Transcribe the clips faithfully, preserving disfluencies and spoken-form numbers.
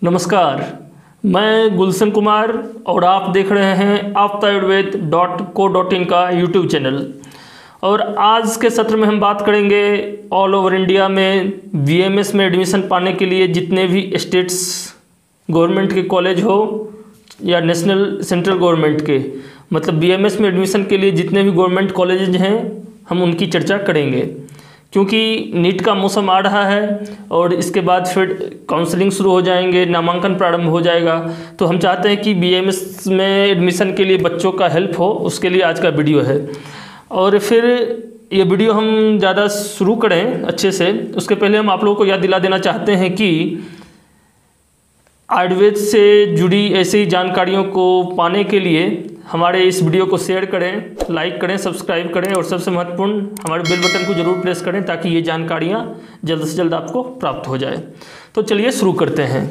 नमस्कार, मैं गुलशन कुमार और आप देख रहे हैं आफ्ता Ayurveda dot co dot in का यूट्यूब चैनल। और आज के सत्र में हम बात करेंगे ऑल ओवर इंडिया में बीएमएस में एडमिशन पाने के लिए जितने भी स्टेट्स गवर्नमेंट के कॉलेज हो या नेशनल सेंट्रल गवर्नमेंट के, मतलब बीएमएस में एडमिशन के लिए जितने भी गवर्नमेंट कॉलेज हैं हम उनकी चर्चा करेंगे, क्योंकि नीट का मौसम आ रहा है और इसके बाद फिर काउंसलिंग शुरू हो जाएंगे, नामांकन प्रारंभ हो जाएगा। तो हम चाहते हैं कि बीएमएस में एडमिशन के लिए बच्चों का हेल्प हो, उसके लिए आज का वीडियो है। और फिर ये वीडियो हम ज़्यादा शुरू करें अच्छे से, उसके पहले हम आप लोगों को याद दिला देना चाहते हैं कि आयुर्वेद से जुड़ी ऐसी ही जानकारियों को पाने के लिए हमारे इस वीडियो को शेयर करें, लाइक करें, सब्सक्राइब करें और सबसे महत्वपूर्ण हमारे बेल बटन को जरूर प्रेस करें ताकि ये जानकारियाँ जल्द से जल्द आपको प्राप्त हो जाए। तो चलिए शुरू करते हैं।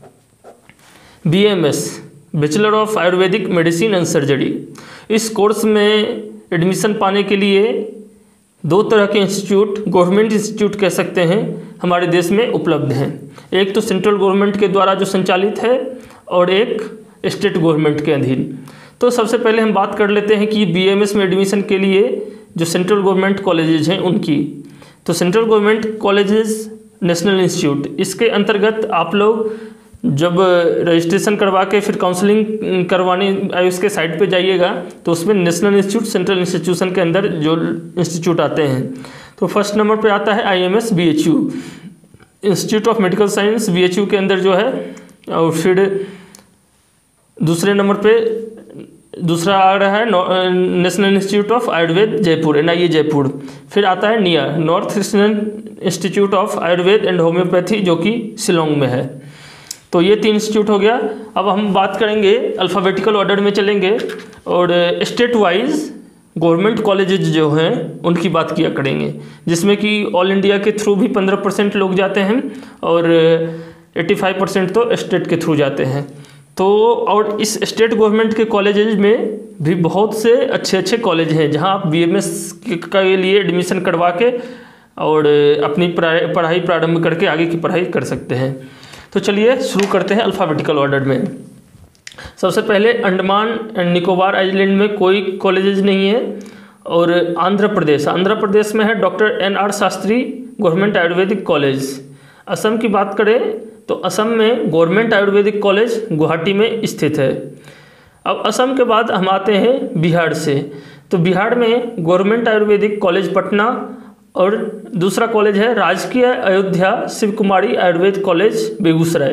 BMS bachelor of Ayurvedic medicine and surgery, इस कोर्स में एडमिशन पाने के लिए दो तरह के इंस्टीट्यूट, गवर्नमेंट इंस्टीट्यूट कह सकते हैं, हमारे देश में उपलब्ध हैं। एक तो सेंट्रल गवर्नमेंट के द्वारा जो संचालित है और एक स्टेट गवर्नमेंट के अधीन। तो सबसे पहले हम बात कर लेते हैं कि बीएमएस में एडमिशन के लिए जो सेंट्रल गवर्नमेंट कॉलेजेस हैं उनकी। तो central government colleges national institute, इसके अंतर्गत आप लोग जब रजिस्ट्रेशन करवा के फिर काउंसलिंग करवाने उसके साइट पे जाइएगा तो उसमें नेशनल इंस्टीट्यूट, सेंट्रल इंस्टीट्यूशन के अंदर जो इंस्टीट्यूट आते हैं, तो फर्स्ट नंबर पे आता है IMS BHU, institute of medical science BHU के अंदर जो है। और फिर दूसरे नंबर पे दूसरा आ रहा है national institute of Ayurveda Jaipur, NIA Jaipur. फिर आता है NIA, north eastern institute of Ayurveda and homoeopathy, जो कि शिलोंग में है। तो ये तीन इंस्टीट्यूट हो गया। अब हम बात करेंगे अल्फ़ाबेटिकल ऑर्डर में चलेंगे और स्टेट वाइज गवर्नमेंट कॉलेजेस जो हैं उनकी बात किया करेंगे, जिसमें कि ऑल इंडिया के थ्रू भी पंद्रह परसेंट लोग जाते हैं और पचासी परसेंट तो स्टेट के थ्रू जाते हैं। तो और इस स्टेट गवर्नमेंट के कॉलेजेस में भी बहुत से अच्छे अच्छे कॉलेज हैं जहां आप बीएमएस के लिए एडमिशन करवा के और अपनी पढ़ाई प्रारंभ करके आगे की पढ़ाई कर सकते हैं। तो चलिए शुरू करते हैं अल्फ़ाबेटिकल ऑर्डर में। सबसे पहले अंडमान एंड निकोबार आइलैंड में कोई कॉलेजेस नहीं है। और आंध्र प्रदेश, आंध्र प्रदेश में है doctor N R Shastri government Ayurvedic college. Assam की बात करें तो असम में गवर्नमेंट आयुर्वेदिक कॉलेज गुवाहाटी में स्थित है। अब असम के बाद हम आते हैं बिहार से। तो बिहार में गवर्नमेंट आयुर्वेदिक कॉलेज पटना और दूसरा कॉलेज है राजकीय अयोध्या शिव कुमारी आयुर्वेद कॉलेज बेगूसराय।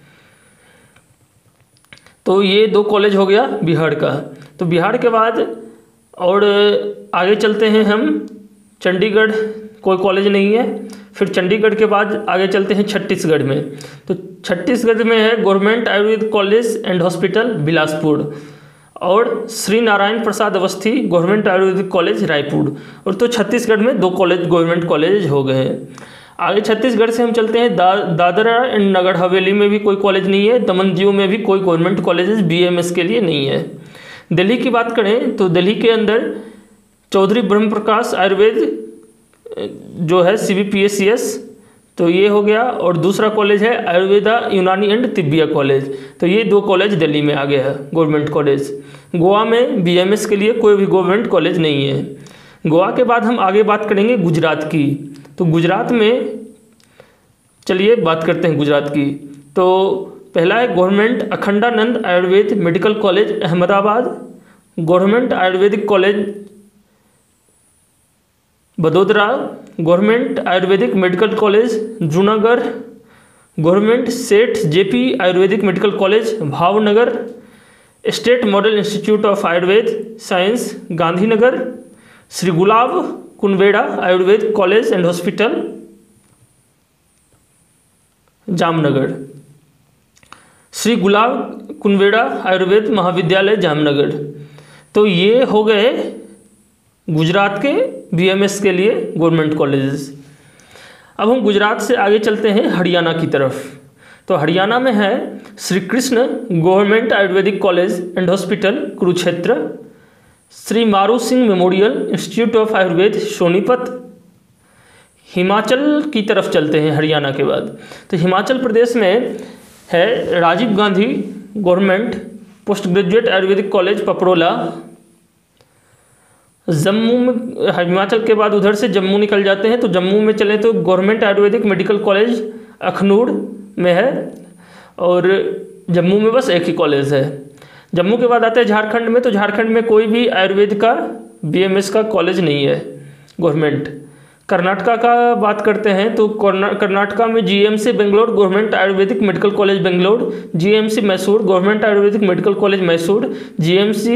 तो ये दो कॉलेज हो गया बिहार का। तो बिहार के बाद और आगे चलते हैं हम, चंडीगढ़ कोई कॉलेज नहीं है। फिर चंडीगढ़ के बाद आगे चलते हैं छत्तीसगढ़ में। तो छत्तीसगढ़ में है government Ayurveda college and hospital Bilaspur और श्री नारायण प्रसाद अवस्थी गवर्नमेंट आयुर्वेदिक कॉलेज रायपुर। और तो छत्तीसगढ़ में दो कॉलेज गवर्नमेंट कॉलेज हो गए हैं। आगे छत्तीसगढ़ से हम चलते हैं दा, दादरा एंड नगर हवेली में भी कोई कॉलेज नहीं है। दमन दीव में भी कोई गवर्नमेंट कॉलेज बीएमएस के लिए नहीं है। दिल्ली की बात करें तो दिल्ली के अंदर चौधरी ब्रह्म प्रकाश आयुर्वेद जो है सीबीपीएससीएस, तो ये हो गया। और दूसरा कॉलेज है आयुर्वेदा यूनानी एंड तिब्बिया कॉलेज। तो ये दो कॉलेज दिल्ली में आ गया है गवर्नमेंट कॉलेज। गोवा में बीएमएस के लिए कोई भी गवर्नमेंट कॉलेज नहीं है। गोवा के बाद हम आगे बात करेंगे गुजरात की। तो गुजरात में चलिए बात करते हैं गुजरात की। तो पहला है government Akhandanand Ayurveda medical college Ahmedabad, government Ayurvedic college बड़ोदरा, government Ayurvedic medical college Junagadh, government Seth JP Ayurvedic medical college Bhavnagar, state model institute of Ayurveda science Gandhinagar, Shri Gulab Kunverba Ayurveda college and hospital Jamnagar, Shri Gulab Kunverba Ayurveda Mahavidyalaya Jamnagar. तो ये हो गए गुजरात के बीएमएस के लिए गवर्नमेंट कॉलेजेस। अब हम गुजरात से आगे चलते हैं हरियाणा की तरफ। तो हरियाणा में है Shri Krishna government Ayurvedic college and hospital Kurukshetra, Shri Maru Singh memorial institute of Ayurveda Sonipat. Himachal की तरफ चलते हैं हरियाणा के बाद। तो हिमाचल प्रदेश में है Rajiv Gandhi government post graduate Ayurvedic college Paprola. Jammu में, हिमाचल के बाद उधर से जम्मू निकल जाते हैं तो जम्मू में चलें तो government Ayurvedic medical college Akhnoor में है, और जम्मू में बस एक ही कॉलेज है। जम्मू के बाद आते हैं झारखंड में, तो झारखंड में कोई भी आयुर्वेद का बीएमएस का कॉलेज नहीं है गवर्नमेंट। कर्नाटका का बात करते हैं तो कर्नाटका में GMC Bangalore government Ayurvedic medical college Bangalore, GMC Mysore government Ayurvedic medical college Mysore, GMC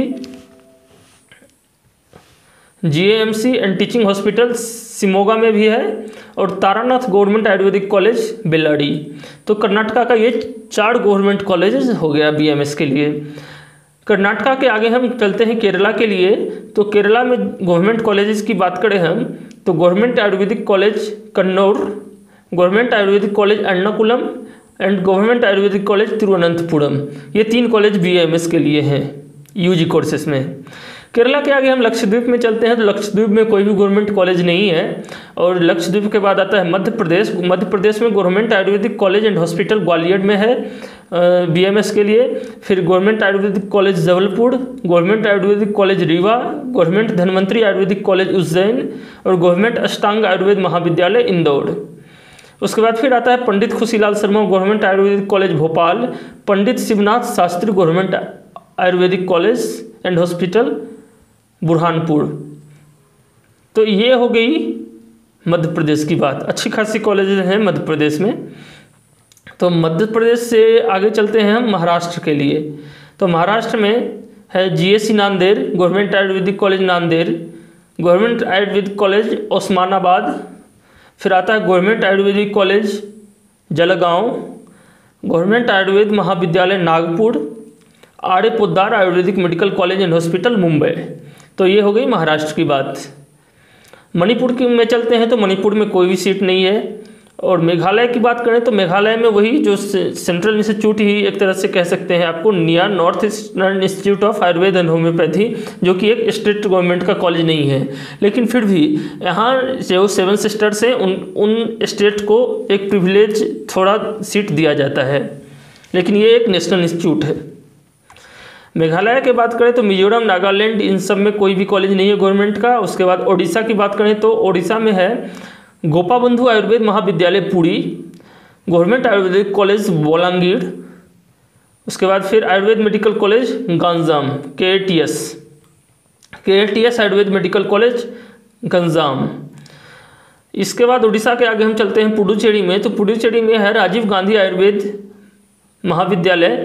GMC and teaching hospital Shimoga में भी है, और तारानाथ गवर्नमेंट आयुर्वेदिक कॉलेज बेल्लाडी। तो कर्नाटका का ये चार गवर्नमेंट कॉलेजेस हो गया बीएमएस के लिए। कर्नाटका के आगे हम चलते हैं केरला के लिए, तो केरला में गवर्नमेंट कॉलेजेस की बात करें हम तो government Ayurvedic college Kannur, government Ayurvedic college Ernakulam and government Ayurvedic college Thiruvananthapuram. ये तीन कॉलेज बीएमएस के लिए हैं यूजी कोर्सेस में। केरला के आगे हम लक्षद्वीप में चलते हैं, तो लक्षद्वीप में कोई भी गवर्नमेंट कॉलेज नहीं है। और लक्षद्वीप के बाद आता है मध्य प्रदेश। मध्य प्रदेश में government Ayurvedic college and hospital Gwalior में है बीएमएस के लिए। फिर government Ayurvedic college Jabalpur, government Ayurvedic college Rewa, government Dhanvantari Ayurvedic college Ujjain, और गवर्नमेंट अष्टांग आयुर्वेद महाविद्यालय इंदौर। उसके बाद फिर आता है Pandit Khushilal Sharma government Ayurvedic college Bhopal, Pandit Shivnath Shastri government Ayurvedic college and hospital Burhanpur. तो ये हो गई मध्य प्रदेश की बात। अच्छी खासी कॉलेजेस हैं मध्य प्रदेश में। तो मध्य प्रदेश से आगे चलते हैं हम महाराष्ट्र के लिए। तो महाराष्ट्र में है GSC Nanded government Ayurvedic college Nanded, government Ayurvedic college Osmanabad, फिर आता है government Ayurvedic college Jalgaon, government Ayurveda Mahavidyalaya Nagpur, Arya Poddar Ayurvedic medical college and hospital Mumbai. तो ये हो गई महाराष्ट्र की बात। मणिपुर की में चलते हैं तो मणिपुर में कोई भी सीट नहीं है। और मेघालय की बात करें तो मेघालय में वही जो सेंट्रल इंस्टीट्यूट ही एक तरह से कह सकते हैं आपको, near north eastern institute of Ayurveda and homoeopathy, जो कि एक स्टेट गवर्नमेंट का कॉलेज नहीं है। लेकिन फिर भी यहाँ जो सेवन सिस्टर्स हैं उन उन स्टेट को एक प्रिविलेज थोड़ा सीट दिया जाता है, लेकिन ये एक नेशनल इंस्टीट्यूट है। मेघालय की बात करें तो मिजोरम, नागालैंड, इन सब में कोई भी कॉलेज नहीं है गवर्नमेंट का। उसके बाद ओडिशा की बात करें तो ओडिशा में है गोपाबंधु आयुर्वेद महाविद्यालय पुरी, गवर्नमेंट आयुर्वेदिक कॉलेज बोलांगीर, उसके बाद फिर आयुर्वेद मेडिकल कॉलेज गंजाम के A T S K A T S Ayurveda medical college Ganjam. इसके बाद उड़ीसा के आगे हम चलते हैं पुडुचेरी में। तो पुडुचेरी में है Rajiv Gandhi Ayurveda Mahavidyalaya,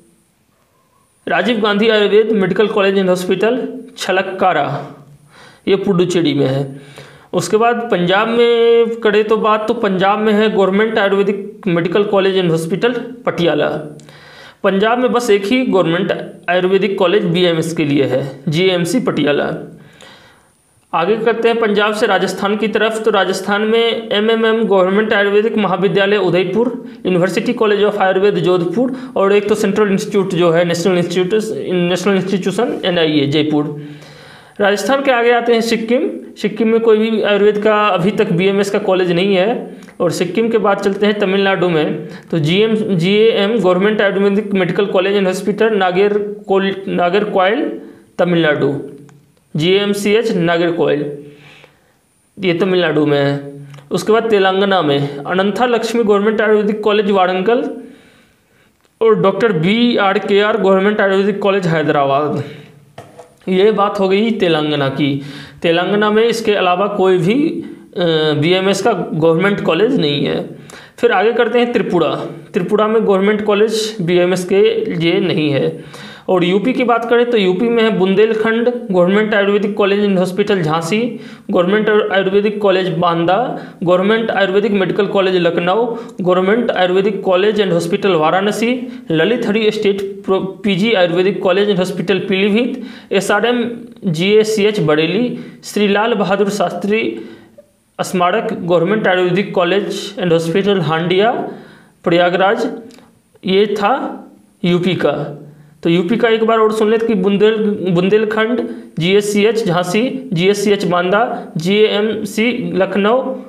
Rajiv Gandhi Ayurveda medical college and hospital Chalakkara, ये पुडुचेरी में है। उसके बाद पंजाब में करें तो बात तो पंजाब में है government Ayurvedic medical college and hospital Patiala. Punjab में बस एक ही गवर्नमेंट आयुर्वेदिक कॉलेज बीएमएस के लिए है, जीएमसी पटियाला। आगे करते हैं पंजाब से राजस्थान की तरफ। तो राजस्थान में MMM government Ayurvedic Mahavidyalaya Udaipur, university college of Ayurveda Jodhpur, और एक तो सेंट्रल इंस्टीट्यूट जो है national institute national institution NIA Jaipur. Rajasthan के आगे आते हैं सिक्किम। सिक्किम में कोई भी आयुर्वेद का अभी तक बीएमएस का कॉलेज नहीं है। और सिक्किम के बाद चलते हैं तमिलनाडु में। तो GM GAM government Ayurvedic medical college and hospital Nagercoil Nagercoil Tamil Nadu, GMCH Nagercoil, ये तमिलनाडु में है। उसके बाद तेलंगाना में अनंता लक्ष्मी गवर्नमेंट आयुर्वेदिक कॉलेज वारंगल, और doctor B R K R government Ayurvedic college Hyderabad. ये बात हो गई तेलंगाना की। तेलंगाना में इसके अलावा कोई भी बीएमएस का गवर्नमेंट कॉलेज नहीं है। फिर आगे करते हैं त्रिपुरा। त्रिपुरा में गवर्नमेंट कॉलेज बीएमएस के लिए नहीं है। और यूपी की बात करें तो यूपी में है Bundelkhand government Ayurvedic college and hospital Jhansi, government Ayurvedic college Banda, government Ayurvedic medical college Lucknow, government Ayurvedic college and hospital Varanasi, Lalit Hari state PG Ayurvedic college and hospital Pilibhit, SRM GACH Bareilly, Shri Lal Bahadur Shastri Smarak government Ayurvedic college and hospital Handia Prayagraj. ये था यूपी का। तो यूपी का एक बार और सुन लेते कि Bundel Bundelkhand, GSCH Jhansi, GSCH Banda, GAMC Lucknow,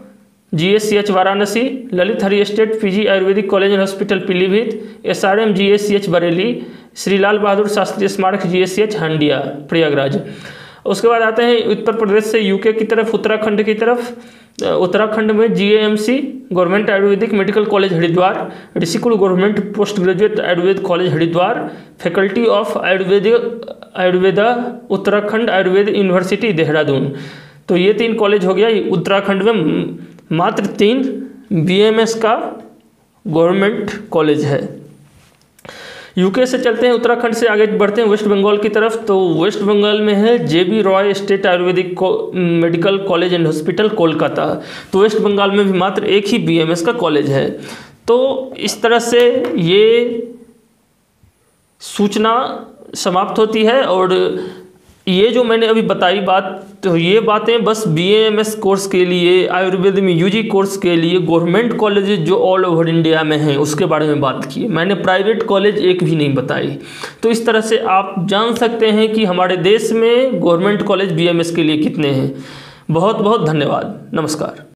G S C H Varanasi, Lalit Hari state PG Ayurvedic college and hospital Pilibhit, S R M G S C H Bareilly, Shri Lal Bahadur Shastri Smarak G S C H Handia Prayagraj. उसके बाद आते हैं उत्तर प्रदेश से यूके की तरफ, उत्तराखंड की तरफ। उत्तराखंड में G A M C government Ayurvedic medical college Haridwar, Rishikul government post graduate Ayurveda college Haridwar, faculty of Ayurvedic Ayurveda Uttarakhand Ayurveda university Dehradun. तो ये तीन कॉलेज हो गया। उत्तराखंड में मात्र तीन बी एम एस का गवर्नमेंट कॉलेज है। यूके से चलते हैं, उत्तराखंड से आगे बढ़ते हैं वेस्ट बंगाल की तरफ। तो वेस्ट बंगाल में है J B Roy state Ayurvedic medical college and hospital Kolkata. तो वेस्ट बंगाल में भी मात्र एक ही बी एम एस का कॉलेज है। तो इस तरह से ये सूचना समाप्त होती है। और ये जो मैंने अभी बताई बात, तो ये बातें बस B A M S course के लिए, आयुर्वेद में यू जी कोर्स के लिए गवर्नमेंट कॉलेज जो ऑल ओवर इंडिया में हैं उसके बारे में बात की। मैंने प्राइवेट कॉलेज एक भी नहीं बताई। तो इस तरह से आप जान सकते हैं कि हमारे देश में government college B M S के लिए कितने हैं। बहुत बहुत धन्यवाद। नमस्कार।